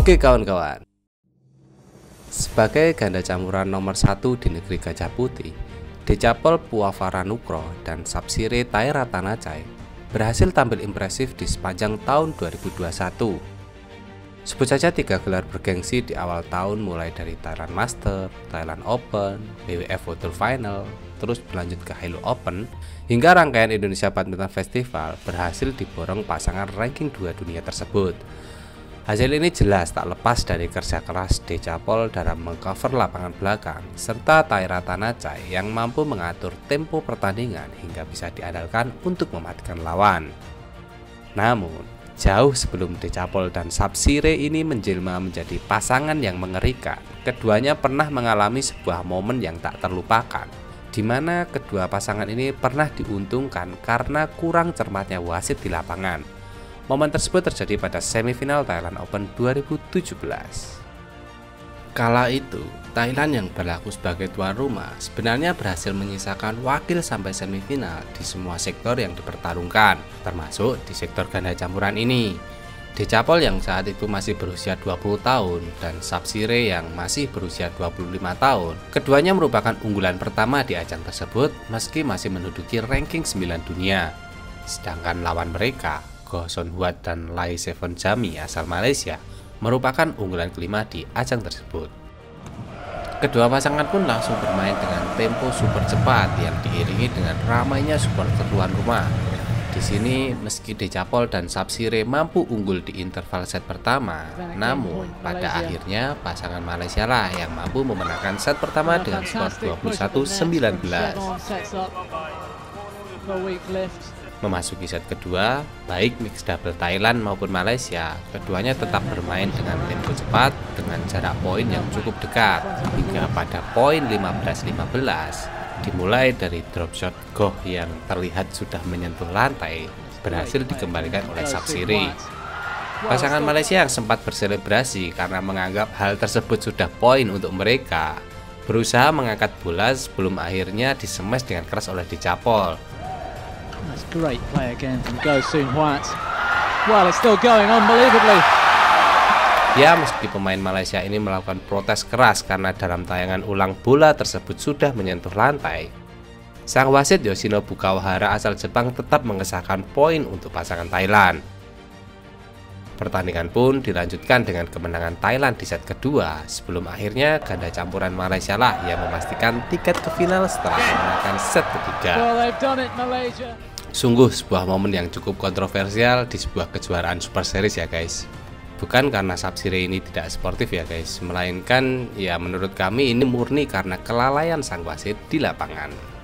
Oke kawan-kawan, sebagai ganda campuran nomor 1 di negeri Gajah Putih, Decapol Puavaranukroh dan Sapsiree Tairatanachai berhasil tampil impresif di sepanjang tahun 2021. Sebut saja 3 gelar bergengsi di awal tahun, mulai dari Thailand Master, Thailand Open, BWF World Tour Final, terus berlanjut ke Halo Open, hingga rangkaian Indonesia Badminton Festival berhasil diborong pasangan ranking 2 dunia tersebut. Hasil ini jelas tak lepas dari kerja keras Decapol dalam mengcover lapangan belakang, serta Tairatanachai yang mampu mengatur tempo pertandingan hingga bisa diandalkan untuk mematikan lawan. Namun, jauh sebelum Decapol dan Sapsiree ini menjelma menjadi pasangan yang mengerikan, keduanya pernah mengalami sebuah momen yang tak terlupakan, di mana kedua pasangan ini pernah diuntungkan karena kurang cermatnya wasit di lapangan. Momen tersebut terjadi pada semifinal Thailand Open 2017. Kala itu, Thailand yang berlaku sebagai tuan rumah sebenarnya berhasil menyisakan wakil sampai semifinal di semua sektor yang dipertarungkan, termasuk di sektor ganda campuran ini. Decapol yang saat itu masih berusia 20 tahun dan Sapsiree yang masih berusia 25 tahun. Keduanya merupakan unggulan pertama di ajang tersebut meski masih menduduki ranking 9 dunia. Sedangkan lawan mereka, Goh Son Huat dan Lai Sevon Jami asal Malaysia, merupakan unggulan kelima di ajang tersebut. Kedua pasangan pun langsung bermain dengan tempo super cepat yang diiringi dengan ramainya supporter tuan rumah. Di sini meski Decapol dan Sapsiree mampu unggul di interval set pertama, namun pada akhirnya pasangan Malaysia lah yang mampu memenangkan set pertama dengan skor 21-19. Memasuki set kedua, baik mixed double Thailand maupun Malaysia, keduanya tetap bermain dengan tempo cepat dengan jarak poin yang cukup dekat, hingga pada poin 15-15 dimulai dari drop shot Goh yang terlihat sudah menyentuh lantai berhasil dikembalikan oleh Sapsiree. Pasangan Malaysia yang sempat berselebrasi karena menganggap hal tersebut sudah poin untuk mereka, berusaha mengangkat bola sebelum akhirnya disemes dengan keras oleh Decapol. That's great play again from Goh Son Huat. Well, it's still going unbelievably. Ya, meski pemain Malaysia ini melakukan protes keras karena dalam tayangan ulang bola tersebut sudah menyentuh lantai, sang wasit Yoshinobu Kawahara asal Jepang tetap mengesahkan poin untuk pasangan Thailand. Pertandingan pun dilanjutkan dengan kemenangan Thailand di set kedua, sebelum akhirnya ganda campuran Malaysia lah yang memastikan tiket ke final setelah memenangkan set ketiga. Sungguh sebuah momen yang cukup kontroversial di sebuah kejuaraan Super Series ya guys. Bukan karena Sapsiree ini tidak sportif ya guys, melainkan ya menurut kami ini murni karena kelalaian sang wasit di lapangan.